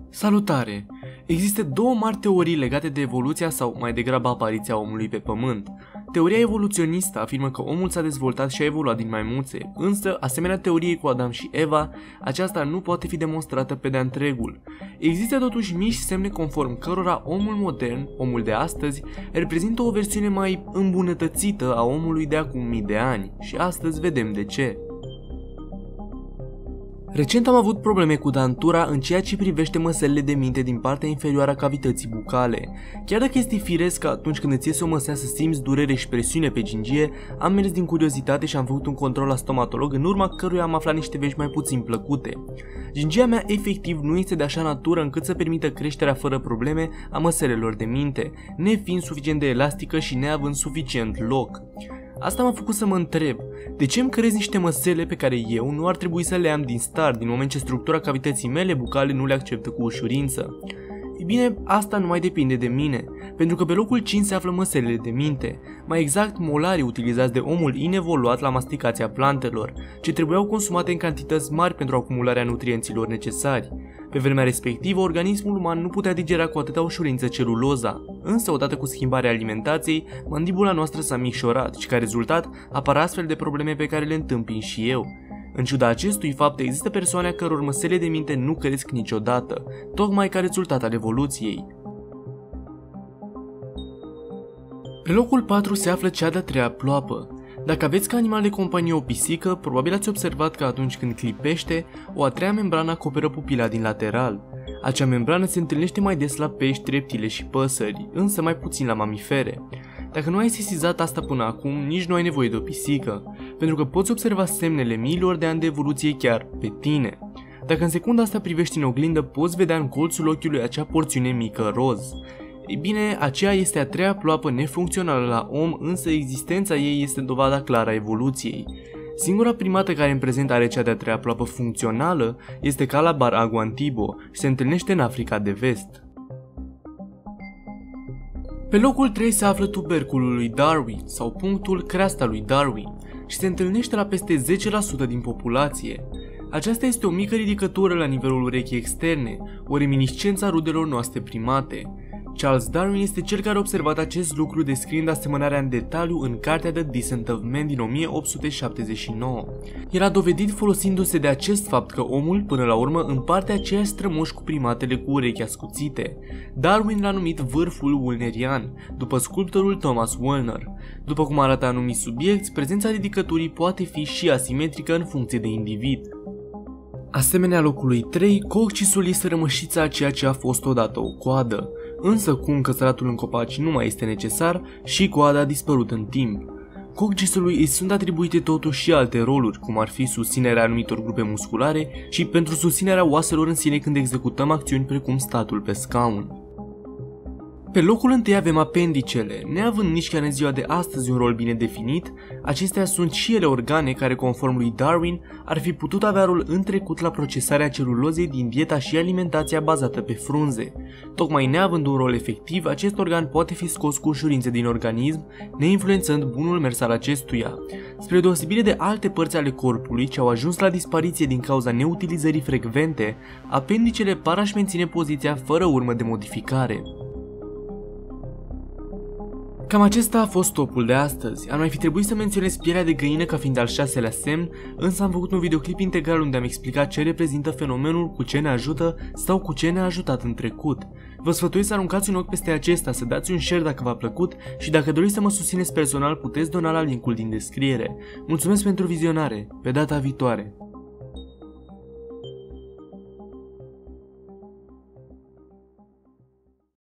Salutare! Există două mari teorii legate de evoluția sau mai degrabă apariția omului pe pământ. Teoria evoluționistă afirmă că omul s-a dezvoltat și a evoluat din maimuțe, însă, asemenea teoriei cu Adam și Eva, aceasta nu poate fi demonstrată pe de-a întregul. Există totuși mici semne conform cărora omul modern, omul de astăzi, reprezintă o versiune mai îmbunătățită a omului de acum mii de ani și astăzi vedem de ce. Recent am avut probleme cu dantura în ceea ce privește măsălile de minte din partea inferioară a cavității bucale. Chiar dacă este firesc că atunci când îți iese o măsea să simți durere și presiune pe gingie, am mers din curiozitate și am făcut un control la stomatolog, în urma căruia am aflat niște vești mai puțin plăcute. Gingia mea efectiv nu este de așa natură încât să permită creșterea fără probleme a măselelor de minte, nefiind suficient de elastică și neavând suficient loc. Asta m-a făcut să mă întreb, de ce îmi creez niște măsele pe care eu nu ar trebui să le am din start, din moment ce structura cavității mele bucale nu le acceptă cu ușurință? Ei bine, asta nu mai depinde de mine, pentru că pe locul 5 se află măselele de minte, mai exact molarii utilizați de omul inevoluat la masticația plantelor, ce trebuiau consumate în cantități mari pentru acumularea nutrienților necesari. Pe vremea respectivă, organismul uman nu putea digera cu atâta ușurință celuloza, însă odată cu schimbarea alimentației, mandibula noastră s-a micșorat și ca rezultat apar astfel de probleme pe care le întâmpin și eu. În ciuda acestui fapt, există persoane a căror măsele de minte nu cresc niciodată, tocmai ca rezultat al evoluției. Pe locul 4 se află cea de-a treia ploapă. Dacă aveți ca animal de companie o pisică, probabil ați observat că atunci când clipește, o a treia membrană acoperă pupila din lateral. Acea membrană se întâlnește mai des la pești, reptile și păsări, însă mai puțin la mamifere. Dacă nu ai sesizat asta până acum, nici nu ai nevoie de o pisică, pentru că poți observa semnele miilor de ani de evoluție chiar pe tine. Dacă în secunda asta privești în oglindă, poți vedea în colțul ochiului acea porțiune mică roz. Ei bine, aceea este a treia ploapă nefuncțională la om, însă existența ei este dovada clară a evoluției. Singura primată care în prezent are cea de-a treia ploapă funcțională este Calabar aguantibo și se întâlnește în Africa de Vest. Pe locul 3 se află tuberculul lui Darwin sau punctul creasta lui Darwin și se întâlnește la peste 10% din populație. Aceasta este o mică ridicătură la nivelul urechii externe, o reminiscență a rudelor noastre primate. Charles Darwin este cel care a observat acest lucru descriind asemănarea în detaliu în cartea The Descent of Man din 1879. El a dovedit folosindu-se de acest fapt că omul, până la urmă, împarte aceiași strămoși cu primatele cu urechi ascuțite. Darwin l-a numit vârful Wulnerian, după sculptorul Thomas Wellner. După cum arată anumiți subiecti, prezența ridicăturii poate fi și asimetrică în funcție de individ. Asemenea locului 3, coccisul este rămășița a ceea ce a fost odată o coadă, însă cum căsăratul în copaci nu mai este necesar, și coada a dispărut în timp. Coccisului îi sunt atribuite totuși și alte roluri, cum ar fi susținerea anumitor grupe musculare și pentru susținerea oaselor în sine când executăm acțiuni precum statul pe scaun. Pe locul întâi avem apendicele. Neavând nici chiar în ziua de astăzi un rol bine definit, acestea sunt și ele organe care, conform lui Darwin, ar fi putut avea rol în trecut la procesarea celulozei din dieta și alimentația bazată pe frunze. Tocmai neavând un rol efectiv, acest organ poate fi scos cu ușurință din organism, neinfluențând bunul mers al acestuia. Spre deosebire de alte părți ale corpului ce au ajuns la dispariție din cauza neutilizării frecvente, apendicele par a-și menține poziția fără urmă de modificare. Cam acesta a fost topul de astăzi. Ar mai fi trebuit să menționez pielea de găină ca fiind al 6-lea semn, însă am făcut un videoclip integral unde am explicat ce reprezintă fenomenul, cu ce ne ajută sau cu ce ne-a ajutat în trecut. Vă sfătuiesc să aruncați un ochi peste acesta, să dați un share dacă v-a plăcut și dacă doriți să mă susțineți personal puteți dona la linkul din descriere. Mulțumesc pentru vizionare, pe data viitoare!